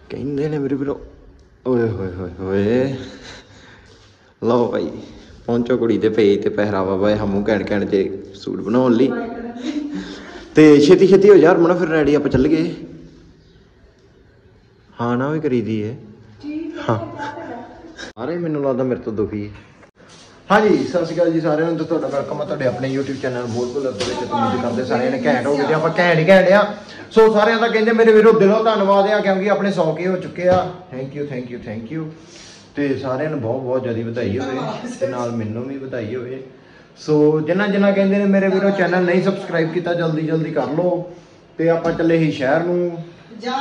ਕਹਿੰਦੇ ਨੇ ਮੇਰੇ ਵੀਰੋ। ਓਏ ਹੋਏ ਹੋਏ ਹੋਏ, ਲਓ ਭਾਈ ਪਹੁੰਚੋ ਕੁੜੀ ਦੇ ਪੇਜ ਤੇ ਪਹਿਰਾਵਾ ਬਾਏ ਹਮੂ ਘੈਂਟ ਜੇ ਸੂਟ ਬਣਾਉਣ ਲਈ। ਤੇ ਛੇਤੀ ਛੇਤੀ ਹੋ ਯਾਰ ਮਨਾ, ਫਿਰ ਰੈਡੀ ਆਪਾਂ ਚੱਲ ਗਏ। ਹਾਂ ਨਾ ਵੀ ਕਰੀ ਦੀ ਹੈ। ਹਾਂ ਸਾਰੇ ਮੈਨੂੰ ਲੱਗਦਾ ਮੇਰੇ ਤੋਂ ਦੁਖੀ। ਹਾਂਜੀ ਸਤਿ ਸ਼੍ਰੀ ਅਕਾਲ ਜੀ ਸਾਰਿਆਂ ਨੂੰ, ਤੇ ਤੁਹਾਡਾ ਵੈਲਕਮ ਹੈ ਤੁਹਾਡੇ ਆਪਣੇ YouTube ਚੈਨਲ ਬੋਲ ਬੋਲ ਦੇ ਵਿੱਚ। ਉਮੀਦ ਕਰਦੇ ਸਾਰਿਆਂ ਨੇ ਘੈਂਟ ਹੋ ਗਏ ਤੇ ਆਪਾਂ ਘੈਂਟ ਹੀ ਘੈਂਟ ਆ। ਸੋ ਸਾਰਿਆਂ ਦਾ ਕਹਿੰਦੇ ਮੇਰੇ ਵੀਰੋ ਦਿਲੋਂ ਧੰਨਵਾਦ ਆ, ਕਿਉਂਕਿ ਆਪਣੇ 100K ਹੋ ਚੁੱਕੇ ਆ। ਥੈਂਕ ਯੂ ਤੇ ਸਾਰਿਆਂ ਨੂੰ ਬਹੁਤ ਬਹੁਤ ਜ਼ਿਆਦਾ ਵਧਾਈ ਹੋਵੇ, ਤੇ ਨਾਲ ਮੈਨੂੰ ਵੀ ਵਧਾਈ ਹੋਵੇ। ਸੋ ਜਿਨ੍ਹਾਂ ਕਹਿੰਦੇ ਨੇ ਮੇਰੇ ਵੀਰੋ ਚੈਨਲ ਨਹੀਂ ਸਬਸਕ੍ਰਾਈਬ ਕੀਤਾ, ਜਲਦੀ ਕਰ ਲਓ। ਤੇ ਆਪਾਂ ਚੱਲੇ ਹੀ ਸ਼ਹਿਰ ਨੂੰ। ਜਾ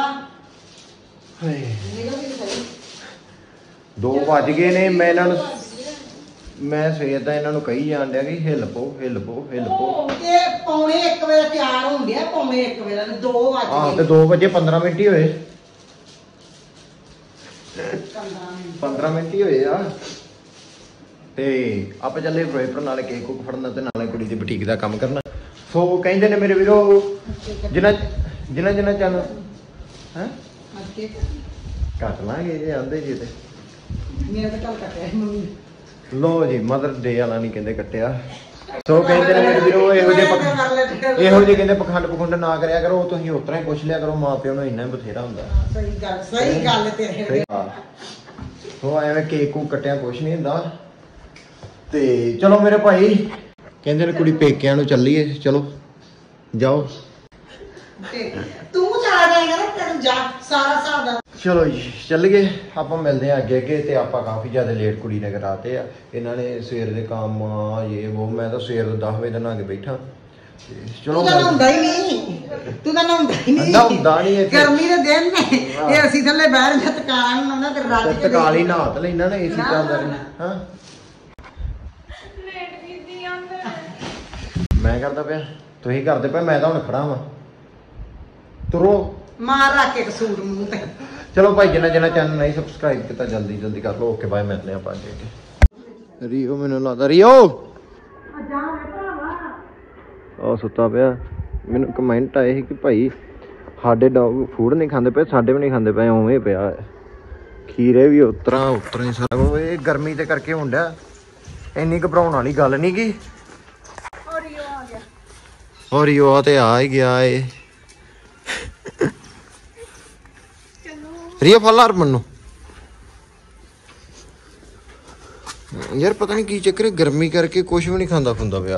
2 ਵੱਜ ਗਏ ਨੇ। ਮੈਂ ਸਵੇਰ ਦਾ ਇਹਨਾਂ ਨੂੰ ਕਹੀ ਜਾਣ ਡਿਆ ਕਿ ਹਿੱਲ ਪੋ ਤੇ ਪੌਣੇ 1 ਵਜੇ ਤਿਆਰ ਹੋਣ ਡਿਆ। ਪੌਣੇ 1 ਵਜੇ 2 ਵਜੇ। ਹਾਂ ਤੇ 2 ਵਜੇ 15 ਮਿੰਟ ਹੀ ਹੋਏ। 15 ਮਿੰਟ ਹੀ ਹੋਏ ਆ। ਤੇ ਆਪਾਂ ਚੱਲੇ ਫਿਰੋਜ਼ਪੁਰ, ਨਾਲੇ ਕੇਕ ਕੁੱਕ ਫੜਨਾ ਤੇ ਨਾਲੇ ਕੁੜੀ ਦੀ ਬੁਟੀਕ ਦਾ ਕੰਮ ਕਰਨਾ। ਸੋ ਕਹਿੰਦੇ ਨੇ ਮੇਰੇ ਵੀਰੋ ਜਿਨ੍ਹਾਂ ਚੈਨਲ ਹੈ ਕੱਟ ਲਾਂਗੇ ਜੇ ਆਂਦੇ ਜੀ। ਤੇ ਮੇਰਾ ਤਾਂ ਕੱਲ ਕੱਟਿਆ ਮੰਮੀ। ਲੋ ਜੀ ਮਦਰ ਡੇ ਵਾਲਾ ਨਹੀਂ ਕਹਿੰਦੇ ਕੱਟਿਆ। ਸੋ ਕਹਿੰਦੇ ਨੇ ਮੇਰੇ ਵੀਰੋ ਇਹੋ ਜਿਹੇ ਕਹਿੰਦੇ ਪਖੰਡ ਨਾ ਕਰਿਆ ਕਰੋ। ਤੁਸੀਂ ਉਸ ਤਰ੍ਹਾਂ ਹੀ ਪੁੱਛ ਲਿਆ ਕਰੋ, ਮਾਂ ਪਿਓ ਨੂੰ ਇੰਨਾ ਬਥੇਰਾ ਹੁੰਦਾ। ਸਹੀ ਗੱਲ ਤੇਰੇ। ਸੋ ਐਵੇਂ ਕੇਕ ਕੂਕ ਕੱਟਿਆ ਕੁਛ ਨਹੀਂ ਹੁੰਦਾ। ਤੇ ਚਲੋ ਮੇਰੇ ਭਾਈ ਕਹਿੰਦੇ ਨੇ ਕੁੜੀ ਪੇਕਿਆਂ ਨੂੰ ਚੱਲੀਏ। ਚਲੋ ਜਾਓ ਤੂੰ ਚਲਾ ਜਾਏਗਾ ਨਾ, ਤੈਨੂੰ ਜਾ ਸਾਰਾ ਹਿਸਾਬ ਦਾ। ਚਲੋ ਜੀ ਚੱਲ ਗਏ ਆਪਾਂ, ਮਿਲਦੇ ਆ ਅੱਗੇ। ਤੇ ਆਪਾਂ ਕਾਫੀ ਜ਼ਿਆਦਾ ਲੇਟ ਕੁੜੀ ਨੇ ਕਰਾਤੇ ਆ। ਇਹਨਾਂ ਨੇ ਸਵੇਰ ਦੇ ਕੰਮ ਇਹ ਉਹ, ਮੈਂ ਤਾਂ ਸਵੇਰ ਦੇ 10 ਵਜੇ ਦਾ ਨਹਾ ਕੇ ਬੈਠਾ। ਚਲੋ ਤੂੰ ਤਾਂ ਨਹਾਉਂਦਾ ਹੀ ਨਹੀਂ। ਗਰਮੀ ਦੇ ਦਿਨ ਨੇ ਇਹ ਅਸੀਂ ਥੱਲੇ ਬਹਿ ਰਹੇ ਤਕਾਲ ਨੂੰ ਨਾ ਤੇ ਰੱਜ ਕੇ ਤਕਾਲ ਹੀ ਨਹਾਤ ਲੈਣਾ ਨਾ ਏਸੀ ਚੱਲਦਾ ਰਹੇ। ਹਾਂ ਮੈਂ ਕਰਦਾ ਪਿਆ, ਤੁਸੀਂ ਕਰਦੇ ਪਿਆ, ਮੈਂ ਤਾਂ ਹੁਣ ਖੜਾ ਵਾਂ। ਤੁਰੋ ਮਾਰ ਰੱਖ ਕੇ ਸੂਟ ਮੂੰਹ ਤੇ। ਚਲੋ ਭਾਈ ਜਿਨ੍ਹਾਂ ਚੈਨਲ ਨਹੀਂ ਸਬਸਕ੍ਰਾਈਬ ਕੀਤਾ ਜਲਦੀ ਕਰ ਲਓ। ਓਕੇ ਬਾਏ, ਮਿਲਦੇ ਆਪਾਂ ਅੱਗੇ। ਰੀਓ ਮੈਨੂੰ ਲੱਗਦਾ ਉਹ ਸੁੱਤਾ ਪਿਆ। ਮੈਨੂੰ ਕਮੈਂਟ ਆਏ ਸੀ ਕਿ ਭਾਈ ਸਾਡੇ ਡੌਗ ਫੂਡ ਨਹੀਂ ਖਾਂਦੇ ਪਏ, ਸਾਡੇ ਵੀ ਨਹੀਂ ਖਾਂਦੇ ਪਏ, ਉਵੇਂ ਪਿਆ ਖੀਰੇ ਵੀ ਉਤਰਾਂ ਹੀ ਸਾਰਾ ਕੁਝ। ਇਹ ਗਰਮੀ ਤੇ ਕਰਕੇ ਹੁੰਦਾ, ਇੰਨੀ ਘਬਰਾਉਣ ਵਾਲੀ ਗੱਲ ਨਹੀਂ ਗੀ। ਓਰੀਓ ਤੇ ਆ ਹੀ ਗਿਆ ਏ। ਰੀਆ ਫਲ ਹਰਮਨ ਨੂੰ ਯਾਰ ਪਤਾ ਨਹੀਂ ਕੀ ਚੱਕਰ, ਗਰਮੀ ਕਰਕੇ ਕੁਝ ਵੀ ਨਹੀਂ ਖਾਂਦਾ ਖੁੰਦਾ ਪਿਆ।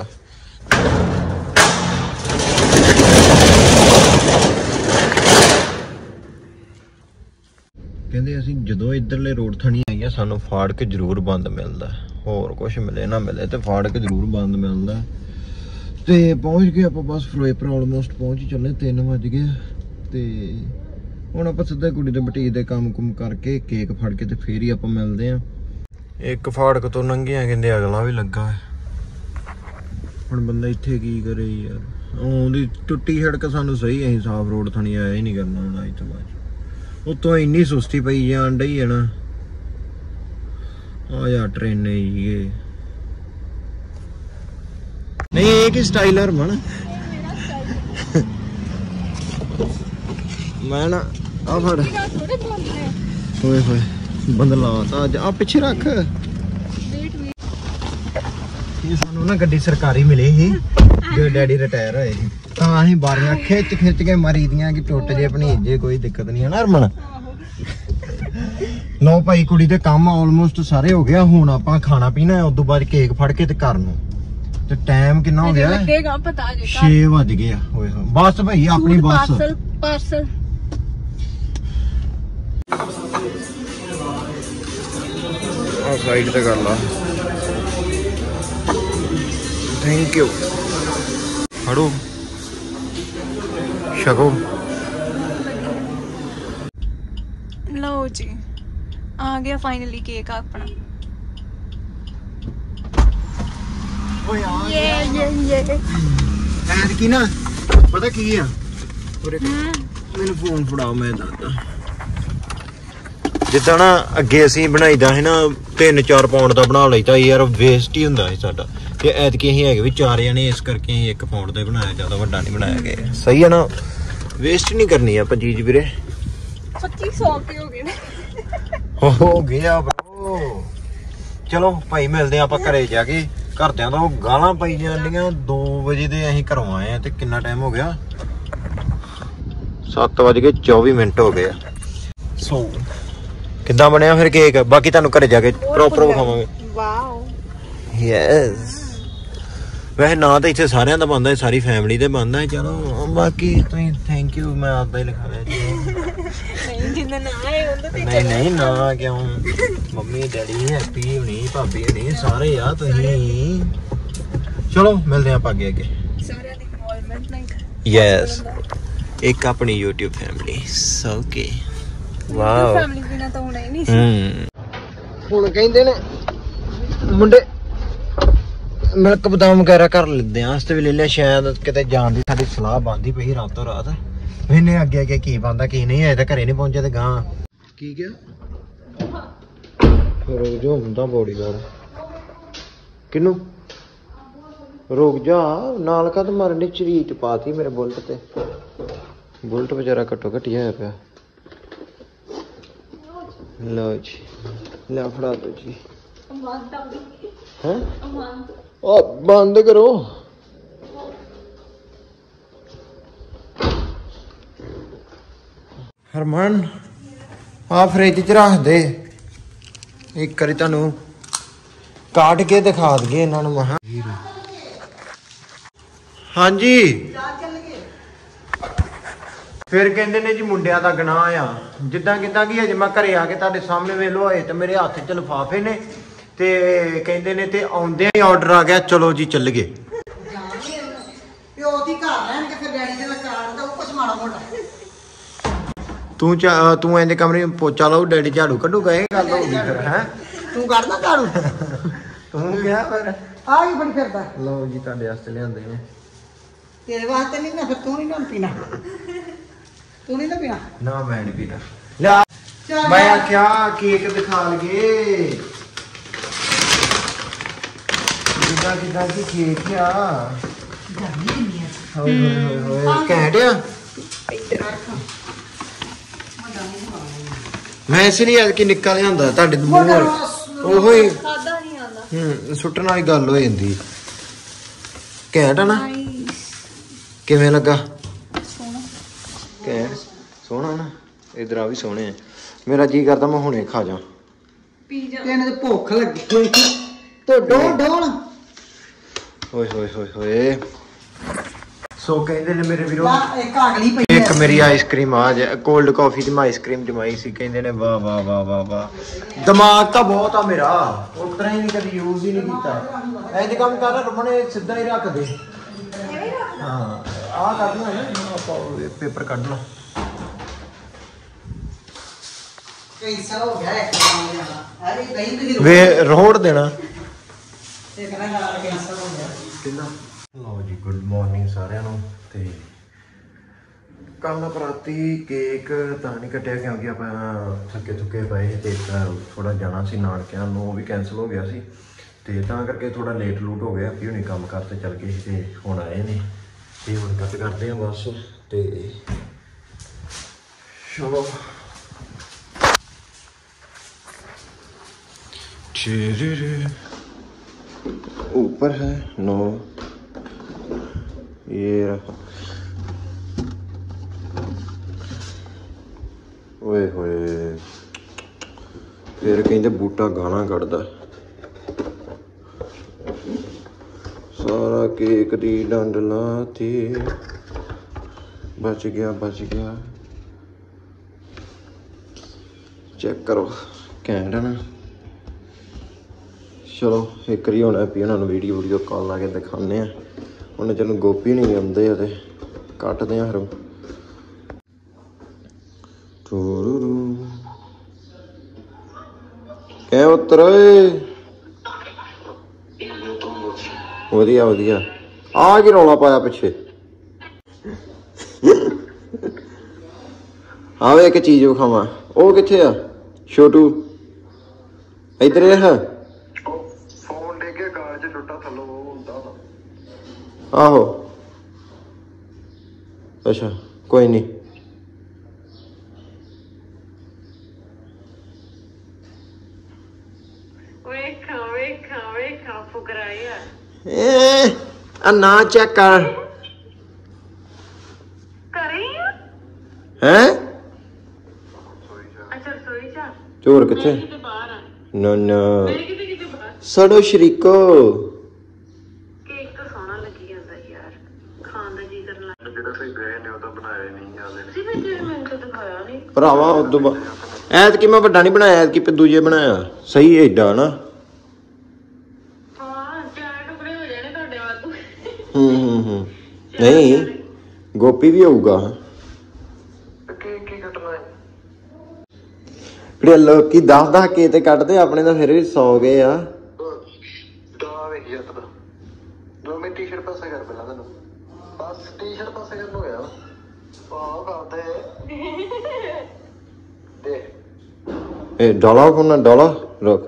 ਕਹਿੰਦੇ ਅਸੀਂ ਜਦੋਂ ਇੱਧਰਲੇ ਰੋਡ ਥਣੀ ਆਈਏ ਸਾਨੂੰ ਫਾੜਕ ਜ਼ਰੂਰ ਬੰਦ ਮਿਲਦਾ, ਹੋਰ ਕੁਝ ਮਿਲੇ ਨਾ ਮਿਲੇ ਤੇ ਫਾੜਕ ਜ਼ਰੂਰ ਬੰਦ ਮਿਲਦਾ। ਤੇ ਪਹੁੰਚ ਗਏ ਆਪਾਂ ਬਸ ਫਿਰੋਜ਼ਪੁਰ, ਆਲਮੋਸਟ ਪਹੁੰਚ ਹੀ ਚੱਲੇ। 3 ਵੱਜ ਗਏ ਤੇ ਹੁਣ ਆਪਾਂ ਸਿੱਧਾ ਕੁੜੀ ਦੇ ਬੁਟੀਕ ਦੇ ਕੰਮ ਕੁਮ ਕਰਕੇ ਕੇਕ ਫੜ ਕੇ ਤੇ ਫੇਰ ਹੀ ਆਪਾਂ ਮਿਲਦੇ ਆ। ਇੱਕ ਫਾੜਕ ਤੋਂ ਲੰਘਿਆ ਕਹਿੰਦੇ ਅਗਲਾ ਵੀ ਲੱਗਾ। ਹੁਣ ਬੰਦਾ ਇੱਥੇ ਕੀ ਕਰੇ ਯਾਰ, ਉਹਦੀ ਟੁੱਟੀ ਸੜਕ ਸਾਨੂੰ ਸਹੀ, ਅਸੀਂ ਸਾਫ਼ ਰੋਡ ਥਣੀ ਆਇਆ ਹੀ ਨਹੀਂ ਕਰਨਾ ਹੁਣ ਅੱਜ ਤੋਂ ਬਾਅਦ। ਉਤੋਂ ਇੰਨੀ ਸੁਸਤੀ ਪਈ ਜਾਣ ਡਈ ਹੈ ਨਾ। ਆ ਯਾਰ ਟ੍ਰੇਨ ਇਹ ਨਹੀਂ, ਇਹ ਕੀ ਸਟਾਈਲ ਹਰਮਨ। ਮੈਂ ਨਾ ਆ ਫੜ ਹੋਏ ਬੰਦਲਾ ਤਾਂ ਅੱਜ ਆ ਪਿੱਛੇ ਰੱਖ। ਇਹ ਸਾਨੂੰ ਨਾ ਗੱਡੀ ਸਰਕਾਰੀ ਮਿਲੀ ਸੀ, ਜੋ ਡੈਡੀ ਰਿਟਾਇਰ ਹੋਏ ਸੀ, ਤਾਂ ਅਸੀਂ ਬਾਰੀਆਂ ਖਿੱਚ ਕੇ ਮਾਰੀ ਦੀਆਂ ਕਿ ਟੁੱਟ ਜੇ ਭਣੀਜ ਜੇ, ਕੋਈ ਦਿੱਕਤ ਨਹੀਂ ਹੈ ਨਾ ਹਰਮਨ। ਲਓ ਭਾਈ ਕੁੜੀ ਦੇ ਕੰਮ ਆਲਮੋਸਟ ਸਾਰੇ ਹੋ ਗਿਆ। ਹੁਣ ਆਪਾਂ ਖਾਣਾ ਪੀਣਾ, ਉਸ ਤੋਂ ਬਾਅਦ ਕੇਕ ਫੜ ਕੇ ਤੇ ਘਰ ਨੂੰ। ਤੇ ਟਾਈਮ ਕਿੰਨਾ ਹੋ ਗਿਆ? 6 ਵੱਜ ਗਏ ਆ। ਹੋਏ ਬਸ ਭਾਈ ਆਪਣੀ ਬੱਸ ਪਾਰਸਲ। ਆ ਸਾਈਡ ਤੇ ਕਰ ਲਾ। Thank you. ਫੜੋ ਛਕੋ। ਲਓ ਜੀ ਆ ਗਿਆ ਫਾਈਨਲੀ ਕੇਕ ਆਪਣਾ। ਓਏ ਆ ਐਤਕੀ ਨਾ ਪਤਾ ਕੀ ਆ, ਮੈਨੂੰ ਫੋਨ ਫੜਾਓ ਮੈਂ ਦੱਸਦਾ। ਜਿੱਦਾਂ ਨਾ ਅੱਗੇ ਅਸੀਂ ਬਣਾਈਦਾ ਹੈ ਨਾ 3-4 ਪਾਉਂਡ ਦਾ ਬਣਾ ਲਈਦਾ ਯਾਰ, ਵੇਸਟ ਹੀ ਹੁੰਦਾ ਸੀ ਸਾਡਾ। ਤੇ ਐਤਕੀ ਅਸੀਂ ਹੈਗੇ ਵੀ 4 ਜਣੇ, ਇਸ ਕਰਕੇ ਅਸੀਂ 1 ਪਾਉਂਡ ਦਾ ਬਣਾਇਆ, ਜ਼ਿਆਦਾ ਵੱਡਾ ਨਹੀਂ ਬਣਾਇਆ ਗਿਆ। ਸਹੀ ਹੈ ਨਾ, ਵੇਸਟ ਨਹੀਂ ਕਰਨੀ ਆਪਾਂ ਚੀਜ਼ ਵੀਰੇ। 2500 ਕੇ ਹੋ ਗਏ ਨੇ। ਹੋ ਗਿਆ bro। ਚਲੋ ਭਾਈ ਮਿਲਦੇ ਆਪਾਂ ਘਰੇ ਜਾ ਕੇ। ਘਰਦਿਆਂ ਤੋਂ ਗਾਲਾਂ ਪਈ ਜਾਂਦੀਆਂ। 2 ਵਜੇ ਦੇ ਅਸੀਂ ਘਰੋਂ ਆਏ ਆ ਤੇ ਕਿੰਨਾ ਟਾਈਮ ਹੋ ਗਿਆ? 7:24 ਹੋ ਗਏ ਆ। ਸੋ ਕਿੱਦਾਂ ਬਣਿਆ ਫਿਰ ਕੇਕ? ਬਾਕੀ ਤੁਹਾਨੂੰ ਘਰੇ ਜਾ ਕੇ ਪ੍ਰੋਪਰ ਵਿਖਾਵਾਂਗੇ। Wow yes. ਵੈਸੇ ਨਾ ਤਾਂ ਇੱਥੇ ਸਾਰਿਆਂ ਦਾ ਬਣਦਾ, ਸਾਰੀ ਫੈਮਿਲੀ ਦੇ ਬਣਦਾ। ਚਲੋ ਬਾਕੀ ਤੁਸੀਂ ਥੈਂਕ ਯੂ ਮੈਂ ਆਪਦਾ ਹੀ ਲਿਖਾ ਲਿਆ ਜੀ। ਨਹੀਂ ਜਿੰਨਾ ਨਾ ਆਏ ਉਹਦੇ ਤੇ ਨਹੀਂ ਨਾ ਕਿਉਂ? ਮੰਮੀ ਡੈਡੀ ਹੈਪੀ ਹੁਣੀ ਭਾਬੀ ਹੁਣੀ ਸਾਰੇ ਆ ਤੁਸੀਂ। ਚਲੋ ਮਿਲਦੇ ਆਪਾਂ ਅੱਗੇ ਸਾਰਿਆਂ ਦੀ ਇਨਵੋਲਵਮੈਂਟ ਨਹੀਂ। ਯੈਸ ਇੱਕ ਆਪਣੀ YouTube family. Okay wow. Family ਬਿਨਾ ਤਾਂ ਹੋਣਾ ਹੀ ਨਹੀਂ ਸੀ। ਹੁਣ ਕਹਿੰਦੇ ਨੇ ਮੁੰਡੇ ਮਿਲਕ ਬਦਾਮ ਵਗੈਰਾ ਕਰ ਲੈਂਦੇ ਆ। ਵਾਸਤੇ ਵੀ ਲੈ ਲਿਆ। ਸ਼ਾਇਦ ਕਿਤੇ ਜਾਣ ਦੀ ਸਾਡੀ ਸਲਾਹ ਬਣਦੀ ਪਈ ਰਾਤੋਂ ਰਾਤ। ਇਹਨੇ ਅੱਗੇ ਅੱਗੇ ਕੀ ਬਣਦਾ ਕੀ ਨਹੀਂ। ਅਜੇ ਤਾਂ ਘਰੇ ਨਹੀਂ ਪਹੁੰਚਿਆ ਤੇ ਗਾਂ ਕੀ ਗਿਆ? ਰੁਕ ਜਾ ਹੁੰਦਾ ਬੋਡੀਗਾਰਡ। ਕਿਨੂੰ ਰੁਕ ਜਾ ਨਾਲ ਕਦ ਮਾਰਨੀ ਚਰੀਟ ਪਾਤੀ ਮੇਰੇ ਬੁਲਟ ਤੇ। ਬੁਲਟ ਵਿਚਾਰਾ ਘੱਟੋ ਘੱਟੀ ਹੋਇਆ ਪਿਆ। ਲਓ ਜੀ ਲੈ ਫੜਾ ਦੋ ਜੀ। ਹੈ ਉਹ ਬੰਦ ਕਰੋ। ਹਰਮਨ ਆ ਫ੍ਰਿਜ ਚ ਰੱਖ ਦੇ। ਇੱਕ ਵਾਰੀ ਤੁਹਾਨੂੰ ਕਾਟ ਕੇ ਦਿਖਾ ਦਈਏ ਇਹਨਾਂ ਨੂੰ। ਮਹਾ ਹਾਂਜੀ ਫਿਰ ਕਹਿੰਦੇ ਨੇ ਜੀ ਮੁੰਡਿਆਂ ਦਾ ਗੁਨਾਹ ਆ। ਜਿੱਦਾਂ ਕਿਦਾਂ ਕੀ ਅਜੇ ਮੈਂ ਘਰੇ ਆ ਕੇ ਤੁਹਾਡੇ ਸਾਹਮਣੇ ਵੇਲੋ ਹੋਏ ਤੇ ਮੇਰੇ ਹੱਥ 'ਚ ਲਿਫਾਫੇ ਨੇ ਤੇ ਕਹਿੰਦੇ ਨੇ ਤੇ ਆਉਂਦਿਆਂ ਹੀ ਆਰਡਰ ਆ ਗਿਆ। ਚਲੋ ਜੀ ਚੱਲ ਗਏ। ਪਿਓ ਦੀ ਘਰ ਰਹਿਣ ਕੇ ਫਿਰ ਡੈਡੀ ਦੇ ਨਾਲ ਕਰਾਉਣ ਦਾ ਉਹ ਕੁਛ ਮਾੜਾ ਮੋਟਾ। ਤੂੰ ਇੰਜ ਕਮਰੇ ਨੂੰ ਪੋਚਾ ਲਾਉ ਡੈਡੀ ਝਾੜੂ ਕੱਢੂਗਾ। ਇਹ ਗੱਲ ਹੋ ਗਈ ਫਿਰ ਹੈ। ਤੂੰ ਕੱਢਦਾ ਝਾੜੂ? ਤੂੰ ਗਿਆ ਫਿਰ ਆ ਕੀ ਬਣ ਫਿਰਦਾ? ਲਓ ਜੀ ਤੁਹਾਡੇ ਵਾਸਤੇ ਲਿਆਂਦੇ ਨੇ। ਤੇਰੇ ਵਾਸਤੇ ਨਹੀਂ ਨਾ ਫਿਰ ਤੂੰ ਨਹੀਂ ਨਾ ਪੀਣਾ। ਤੂੰ ਨਹੀਂ ਨਾ ਪੀਣਾ? ਨਾ ਮੈਂ ਨਹੀਂ ਪੀਣਾ। ਲੈ ਮੈਂ ਆਖਿਆ ਕੇਕ ਦਿਖਾ ਲਈਏ ਜਿੱਦਾਂ ਕਿਦਾਂ ਕੀ ਕੇਕ ਆ। ਗਰਮੀ ਕਿੰਨੀ ਆ। ਹੋਏ ਹੋਏ ਹੋਏ ਘੈਂਟ ਆ। ਮੈਂ ਇਸ ਲਈ ਅੱਜ ਕੀ ਨਿੱਕਾ ਲਿਆਂਦਾ ਤੁਹਾਡੇ ਮੂੰਹ ਵੱਲ। ਉਹੋ ਹੀ ਖਾਦਾ ਨਹੀਂ ਆਉਂਦਾ। ਸੁੱਟਣ ਵਾਲੀ ਗੱਲ ਹੋ ਜਾਂਦੀ। ਘੈਂਟ ਆ ਨਾ? ਕਿਵੇਂ ਲੱਗਾ? ਘੈਂਟ ਸੋਹਣਾ ਨਾ। ਇਧਰ ਆ ਵੀ ਸੋਹਣੇ ਆ। ਮੇਰਾ ਜੀ ਕਰਦਾ ਮੈਂ ਹੁਣੇ ਖਾ ਜਾ। ਪੀਜ਼ਾ ਤੈਨੂੰ ਤੇ ਭੁੱਖ ਲੱਗੀ ਹੋਈ ਤੋ ਡੋਲ ਡੋਲ। ਹੋਏ ਹੋਏ ਹੋਏ ਹੋਏ। ਸੋ ਕਹਿੰਦੇ ਨੇ ਮੇਰੇ ਵੀਰੋ ਇੱਕ ਅਗਲੀ ਪਈ ਇੱਕ ਮੇਰੀ ਆਈਸਕ੍ਰੀਮ ਆ ਜਾ ਕੋਲਡ ਕਾਫੀ ਦੀ ਮੈਂ ਆਈਸਕ੍ਰੀਮ ਜਮਾਈ ਸੀ। ਕਹਿੰਦੇ ਨੇ ਵਾਹ ਵਾਹ ਵਾਹ ਵਾਹ ਵਾਹ। ਦਿਮਾਗ ਤਾਂ ਬਹੁਤ ਆ ਮੇਰਾ। ਉਸ ਤਰ੍ਹਾਂ ਹੀ ਨਹੀਂ ਕਦੀ ਯੂਜ਼ ਹੀ ਨਹੀਂ ਕੀਤਾ। ਇੰਜ ਕੰਮ ਕਰ ਰਮਣੇ ਸਿੱਧਾ ਹੀ ਰੱਖ ਦੇ। ਹਾਂ ਆਹ ਕੱਢਣਾ ਹੈ ਨਾ ਆਪਾਂ ਪੇਪਰ ਕੱਢਣਾ। ਕੈਂਸਲ ਹੋ ਗਿਆ ਇੱਕ ਵਾਰ। ਅਰੇ ਦਹੀਂ ਦੀ ਵੇ ਰੋੜ ਦੇਣਾ। ਇਹ ਕਹਿੰਦਾ ਕੈਂਸਲ ਹੋ ਗਿਆ। ਕਿੰਨਾ ਲਓ ਜੀ ਗੁੱਡ ਮਾਰਨਿੰਗ ਸਾਰਿਆਂ ਨੂੰ। ਤੇ ਕੱਲ ਪ੍ਰਾਤੀ ਕੇਕ ਤਾਂ ਨਹੀਂ ਕੱਟਿਆ ਕਿਉਂਕਿ ਆਪਾਂ ਥੱਕੇ ਪਏ ਤੇ ਥੋੜਾ ਜਾਣਾ ਸੀ ਨਾਨਕਿਆਂ ਨੂੰ। ਉਹ ਵੀ ਕੈਂਸਲ ਹੋ ਗਿਆ ਸੀ ਤੇ ਤਾਂ ਕਰਕੇ ਥੋੜਾ ਲੇਟ ਲੂਟ ਹੋ ਗਿਆ। ਵੀ ਹੁਣੇ ਕੰਮ ਕਰਤੇ ਚੱਲ ਗਏ ਤੇ ਹੁਣ ਆਏ ਨੇ ਤੇ ਹੁਣ ਕੱਟ ਕਰਦੇ ਆ ਬਸ। ਤੇ ਚਲੋ ऊपर है नो ये ओए होए फिर कहते बूटा गाना कटदा। सारा केक दी डंड लाती। बच गया चेक करो घैंट है ना। चलो एक बारी होना भी उन्होंने वीडियो कॉल ला के दिखाने उन्हें। चलो गोपी नहीं आते तो कटते हैं फिर। क्या उत्तर वधिया वधिया। आ की रौला पाया पिछे। आवे एक चीज विखावा। वो किथे आ छोटू? इधर है आहो। अच्छा कोई नहीं ਆ ਨਾ ਚੈੱਕ ਕਰ ਹੈ ਚੋਰ ਕਿੱਥੇ ਨਾ ਨਾ ਸੜੋ ਸ਼ਰੀਕੋ ਭਰਾਵਾ ਉਦੋਂ ਐਤਕੀ ਮੈਂ ਵੱਡਾ ਨਹੀਂ ਬਣਾਇਆ, ਐਤਕੀ ਦੂਜੇ ਬਣਾਇਆ ਸਹੀ ਏਡਾ ਨਾ। ਨਹੀਂ ਗੋਪੀ ਵੀ ਹੋਊਗਾ। ਲੋਕੀ 10-10 ਕੇ ਤੇ ਕੱਢਦੇ, ਆਪਣੇ ਤਾਂ ਫਿਰ ਵੀ 100 ਗਏ ਆ। ਡਾਲਾ ਕੋਨਾ ਡਾਲਾ ਰੁਕ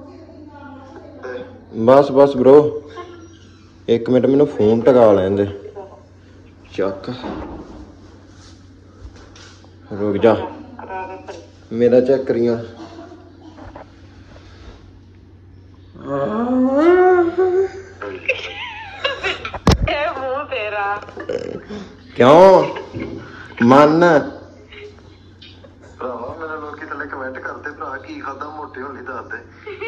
ਬਸ ਬਸ ਬ్రో 1 ਮਿੰਟ ਮੈਨੂੰ ਫੋਨ ਟਕਾ ਲੈਣ ਦੇ। ਚੱਕ ਰੁਕ ਜਾ ਮੇਰਾ ਚੈੱਕ ਕਰੀਆਂ। ਕਿਉਂ ਮਨ ਭਰਾਵਾ ਮੇਰੇ ਲੋਕੀ ਥੱਲੇ ਕਮੈਂਟ ਕਰਦੇ ਭਰਾ ਕੀ ਖਾਦਾ ਮੋਟੇ ਹੋਣ ਲਈ ਦੱਸਦੇ।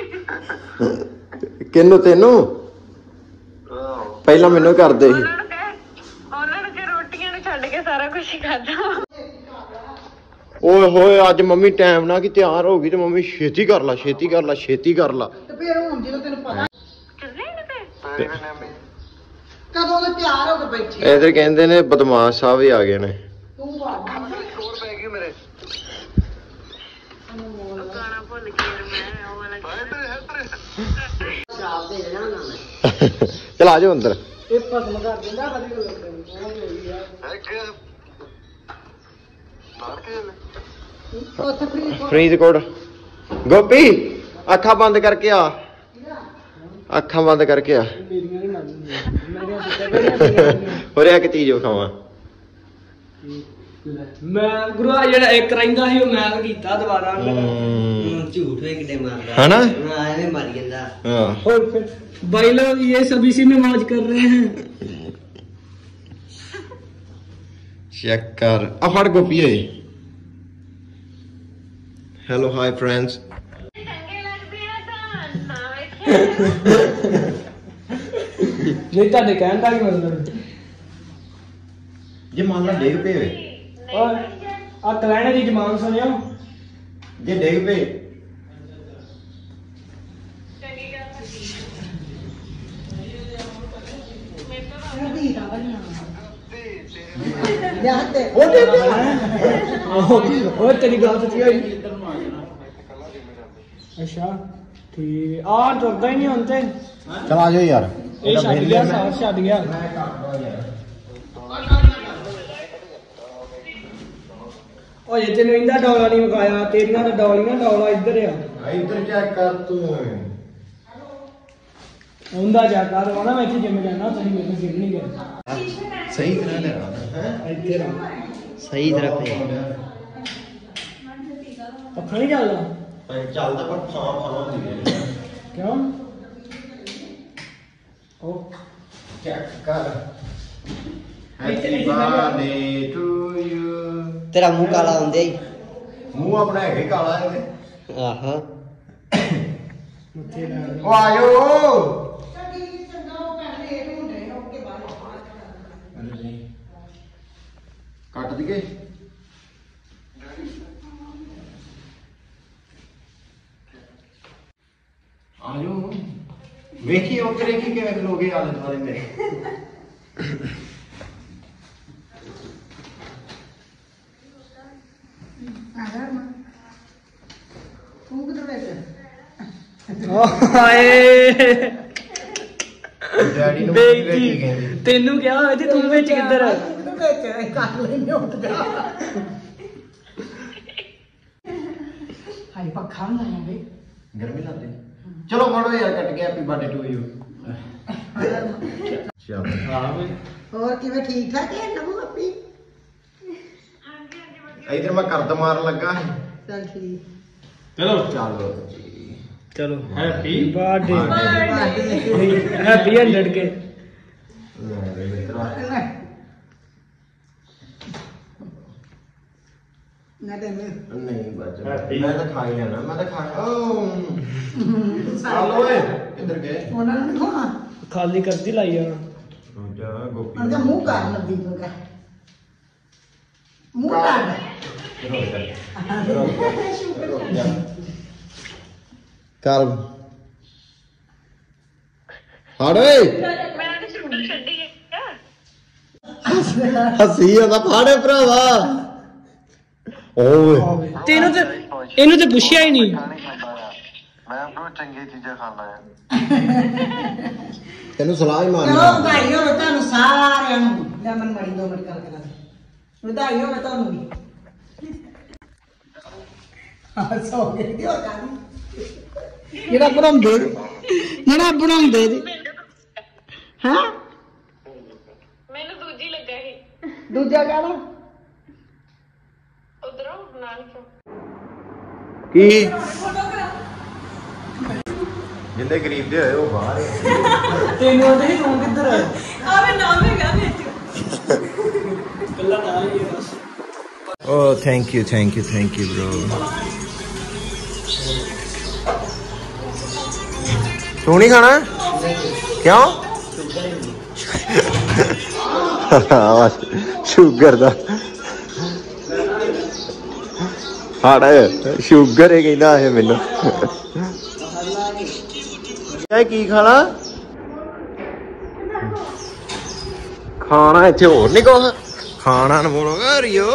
ਕਿਹਨੂੰ ਤੈਨੂੰ ਪਹਿਲਾਂ ਮੈਨੂੰ ਕਰਦੇ ਸੀ। ਉਹਨਾਂ ਨੂੰ ਰੋਟੀਆਂ ਨੂੰ ਛੱਡ ਕੇ ਸਾਰਾ ਕੁਝ ਹੀ ਖਾਦਾ। ਓਏ ਹੋਏ ਅੱਜ ਮੰਮੀ ਟਾਈਮ ਨਾਲ ਕਿ ਤਿਆਰ ਹੋ ਗਈ ਤੇ ਮੰਮੀ ਛੇਤੀ ਕਰ ਲਾ ਛੇਤੀ ਕਰ ਲਾ ਛੇਤੀ ਕਰ ਲਾ। ਤੇ ਫਿਰ ਹੁਣ ਜਦੋਂ ਤੈਨੂੰ ਪਤਾ ਕਦੋਂ ਦੇ ਤਿਆਰ ਹੋ ਕੇ ਬੈਠੇ ਇਧਰ ਕਹਿੰਦੇ ਨੇ ਬਦਮਾਸ਼ ਸਾਹਿਬ ਵੀ ਆ ਗਏ ਨੇ। ਤੂੰ ਸ਼ੋਰ ਪੈ ਗਈ ਮੇਰੇ ਗਾਣਾ ਭੁੱਲ ਗਿਆ ਮੈਂ ਉਹ ਵਾਲਾ ਸ਼ਰਾਬ ਦੇ ਦੇਣਾ ਨਾ ਮੈਂ। ਚਲ ਆ ਜਾਓ ਅੰਦਰ। ਇਹ ਭਸਮ ਕਰ ਦਿੰਦਾ ਵਧੀਆ ਲੱਗਦਾ ਫਰੀਦਕੋਟ ਗੋਪੀ ਅੱਖਾਂ ਬੰਦ ਕਰਕੇ ਆ ਅੱਖਾਂ ਬੰਦ ਕਰਕੇ ਆ ਹੋਰ ਇੱਕ ਚੀਜ਼ ਵਿਖਾਵਾਂ। ਮੈਂ ਗੁਰੂ ਆ ਜਿਹੜਾ ਇੱਕ ਰਹਿੰਦਾ ਸੀ ਉਹ ਮੈਂ ਕੀਤਾ ਦੁਬਾਰਾ ਝੂਠ ਵੇ ਕਿੱਡੇ ਮਾਰਦਾ है ना ਐਵੇਂ ਮਰ ਜਾਂਦਾ। हाँ और फिर भाई लोग ये सब इसी में मौज कर रहे हैं। चेक कर अब फड़ गोपी है। Hello hi friends. नहीं ताडे कहन दा की मतलब जे मान ला डिग पे और आ कलैणे दी जमान सुनियो जे डिग पे और तेरी गल सच्ची होई। अच्छा ठीक आ तुरदा ही नहीं होंदे। चल आ जाओ यार ये छड़ गया साथ छड़ गया ओ ये तेन इंदा डॉला नहीं मुकाया तेरियां तो डॉलियां डॉला इधर आ इधर चेक कर तू उंदा जा कर वाला मैं इथे जिम जाना तनी मेरे जिम नहीं गया सही तरह ले इधर आ सही तरह पे पक्का नहीं चलदा ਚੱਲਦਾ ਪਰ ਫਾਂ ਹੁੰਦੀ ਹੈ क्यों ओ ਚੈੱਕ ਕਰ ਹੈਪੀ ਬਰਥਡੇ ਟੂ ਯੂ। ਤੇਰਾ ਮੂੰਹ ਕਾਲਾ ਹੁੰਦੇ ਹੀ ਮੂੰਹ ਆਪਣਾ ਹੈਗਾ ਕਾਲਾ ਇਹਦੇ। ਆਹਾ ਉੱਥੇ ਲੈ ਉਹ ਆਇਓ ਕੱਟ ਦਈਏ ਆਜੋ ਵੇਖੀ ਉੱਧਰ ਕੀ ਕਿਵੇਂ ਲੋਗੇ ਆਲੇ ਦੁਆਲੇ ਮੇਰੇ। ਤੂੰ ਕਿੱਧਰ ਵਿੱਚ ਹਾਏ ਡੈਡੀ ਨੂੰ ਬੇਇੱਜ਼ਤੀ ਤੈਨੂੰ ਕਿਹਾ ਹੋਇਆ ਤੇ ਤੂੰ ਵਿੱਚ ਕਿੱਧਰ ਤੂੰ ਵਿੱਚ ਕੱਟ ਲੈਨੇ ਉੱਠ ਜਾ ਹਾਈ ਪੱਖਾ ਨਾ ਆਵੇ ਗਰਮੀ ਲੱਗਦੀ। ਚਲੋ ਫੜੋ ਯਾਰ ਕੱਟ ਕੇ ਹੈਪੀ ਬਰਥਡੇ ਟੂ ਯੂ। ਚਲ ਹੋਰ ਕਿਵੇਂ ਠੀਕ ਠਾਕ ਹੈ ਨਮੂ ਆਪੀ ਇਧਰ ਮੈਂ ਕਰਦ ਮਾਰਨ ਲੱਗਾ ਚੱਲ ਠੀਕ ਚਲੋ ਚਲੋ ਜੀ ਚਲੋ ਹੈਪੀ ਬਰਥਡੇ ਹੈਪੀ 100 ਕੇ ਨਹੀਂ ਬੱਚਾ ਮੈਂ ਤਾਂ ਖਾ ਹੀ ਲੈਣਾ ਮੈਂ ਤਾਂ ਖਾ ਲੋ ਓਏ ਕਿੱਧਰ ਗਏ ਉਹਨਾਂ ਨੂੰ ਦਿਖਾਉਣਾ ਖਾਲੀ ਕਰਦੀ ਲਾਈ ਆ ਰੋਜਾ ਗੋਪੀ ਉਹਨਾਂ ਦਾ ਮੂੰਹ ਕਰ ਨਦੀ ਨੂੰ ਕਰ ਮੂੰਹ ਕਰ ਕਰ ਹੜ ਓਏ ਹੱਸੀ ਉਹਦਾ ਫਾੜੇ ਭਰਾਵਾ ਓਏ ਤੈਨੂੰ ਤੇ ਇਹਨੂੰ ਤੇ ਪੁੱਛਿਆ ਹੀ ਨਹੀਂ ਮੈਂ ਬਹੁਤ ਚੰਗੀ ਚੀਜ਼ਾਂ ਖਾਂਦਾ ਆ ਤੈਨੂੰ ਸਲਾਹ ਹੀ ਮਾਰਨੀ ਚਲੋ ਵਧਾਈ ਹੋਵੇ ਤੁਹਾਨੂੰ ਸਾਰਿਆਂ ਨੂੰ ਲੈ ਮਨ ਮੜੀ 2 ਮਿੰਟ ਕਰ ਕਰਾਂ ਵਧਾਈ ਹੋਵੇ ਤੁਹਾਨੂੰ ਵੀ ਹਾਂ ਸੋ ਗਈ ਦੀ ਹੋਰ ਕਾਹਦੀ ਜਿਹੜਾ ਬਣਾਉਂਦੇ ਜੀ ਹਾਂ ਮੈਨੂੰ ਦੂਜੀ ਲੱਗਾ ਸੀ ਦੂਜਾ ਕਾਹਦਾ ਉਧਰੋਂ ਨਾਲ ਚੋਂ ਕੀ ਜਿੰਦੇ ਗਰੀਬ ਦੇ ਹੋਏ ਉਹ ਬਾਹਰ ਹੈ ਤੈਨੂੰ ਆਂਦੇ ਸੀ ਤੂੰ ਕਿੱਧਰ ਆ ਆਵੇ ਨਾਮ ਹੈਗਾ ਵਿੱਚ ਕੱਲਾ ਨਾਲ ਹੀ ਹੈ ਬਸ Oh, thank you, bro. तू नहीं खाना? क्यों? शुगर दा हाड़ा शुगर है कहना है मैनू की खाना खाना इत्थे होर नहीं कुछ खाना न बोलोगा रियो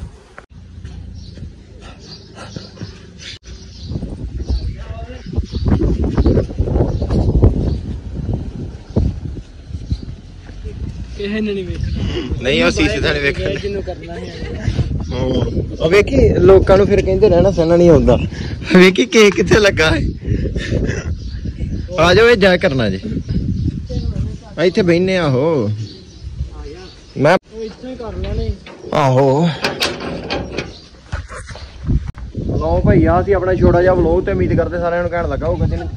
ਕਿਸੇ ਨੇ ਨਹੀਂ ਵੇਖਣਾ ਨਹੀਂ ਉਹ ਸੀਸੇ ਥਾਣੇ ਵੇਖਣ ਜਿਹਨੂੰ ਕਰਨਾ ਹੈ ਉਹ ਵੇਖੀ ਲੋਕਾਂ ਨੂੰ ਫਿਰ ਕਹਿੰਦੇ ਰਹਿਣਾ ਸਹਿਣਾ ਨਹੀਂ ਆਉਂਦਾ ਵੇਖੀ ਕੇਕ ਕਿੱਥੇ ਲੱਗਾ ਹੈ ਆ ਜਾਓ ਇਹ ਜਾ ਕਰਨਾ ਜੀ ਇੱਥੇ ਬੈਠਨੇ ਆਹੋ ਮੈਂ ਉਹ ਇੱਥੋਂ ਹੀ ਕਰ ਲੈਣੇ ਆਹੋ ਲਓ ਭਾਈ ਆ ਸੀ ਆਪਣਾ ਛੋਟਾ ਜਿਹਾ ਵਲੋਗ ਤੇ ਉਮੀਦ ਕਰਦੇ ਸਾਰਿਆਂ ਨੂੰ ਕਹਿਣ ਲੱਗਾ ਹੋਊਗਾ ਜਿਹਨੂੰ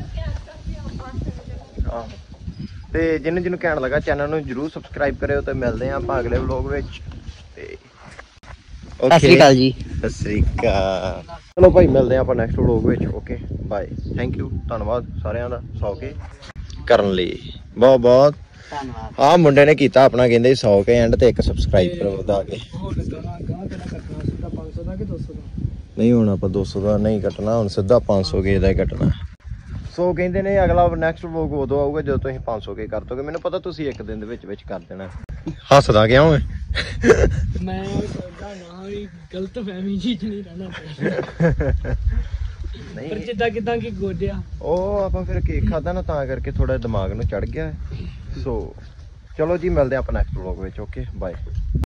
ਤੇ ਜਿਹਨੂੰ ਕਹਿਣ ਲੱਗਾ ਚੈਨਲ ਨੂੰ ਜਰੂਰ ਸਬਸਕ੍ਰਾਈਬ ਕਰਿਓ ਤੇ ਮਿਲਦੇ ਆਂ ਆਪਾਂ ਅਗਲੇ ਵਲੋਗ ਵਿੱਚ ਤੇ ਸਤਿ ਸ਼੍ਰੀ ਅਕਾਲ ਜੀ ਸਤਿ ਸ਼੍ਰੀ ਅਕਾਲ ਚਲੋ ਭਾਈ ਮਿਲਦੇ ਆਂ ਆਪਾਂ ਨੈਕਸਟ ਵਲੋਗ ਵਿੱਚ ਓਕੇ ਬਾਏ ਥੈਂਕ ਯੂ ਧੰਨਵਾਦ ਸਾਰਿਆਂ ਦਾ ਸੌ ਕੇ ਕਰਨ ਲਈ ਬਹੁਤ ਬਹੁਤ ਧੰਨਵਾਦ ਆਹ ਮੁੰਡੇ ਨੇ ਕੀਤਾ ਆਪਣਾ ਕਹਿੰਦੇ 100 ਕੇ ਐਂਡ ਤੇ 1 ਸਬਸਕ੍ਰਾਈਬ ਕਰੋ ਵਧਾ ਕੇ ਹੋਰ ਗਾਂ ਕਿਹੜਾ ਕੱਟਣਾ ਸਿੱਧਾ 500 ਦਾ ਕਿ 200 ਦਾ ਨਹੀਂ ਹੁਣ ਆਪਾਂ 200 ਦਾ ਨਹੀਂ ਕੱਟਣਾ ਹੁਣ ਸਿੱਧਾ 500 ਕੇ ਦਾ ਹੀ ਕੱਟਣਾ ਸੋ ਕਹਿੰਦੇ ਨੇ ਅਗਲਾ ਨੈਕਸਟ ਵਲੋਗ ਉਦੋਂ ਆਊਗਾ ਜਦੋਂ ਤੁਸੀਂ 500 ਕੇ ਕਰ ਦੋਗੇ ਮੈਨੂੰ ਪਤਾ ਤੁਸੀਂ ਇੱਕ ਦਿਨ ਦੇ ਵਿੱਚ ਕਰ ਦੇਣਾ ਹੱਸਦਾ ਕਿਉਂ ਹੈ ਮੈਂ ਸੋਚਦਾ ਨਾ ਵੀ ਗਲਤ ਫਹਿਮੀ ਜੀ ਚ ਨਹੀਂ ਰਹਿਣਾ ਚਾਹੀਦਾ ਪਰ ਨਹੀਂ ਜਿੱਦਾਂ ਕਿਦਾਂ ਕੀ ਗੋਡਿਆ ਉਹ ਆਪਾਂ ਫਿਰ ਕੇਕ ਖਾਦਾ ਨਾ ਤਾਂ ਕਰਕੇ ਥੋੜਾ ਦਿਮਾਗ ਨੂੰ ਚੜ ਗਿਆ ਸੋ ਚਲੋ ਜੀ ਮਿਲਦੇ ਆਪਾਂ ਨੈਕਸਟ ਵਲੋਗ ਵਿੱਚ ਓਕੇ ਬਾਏ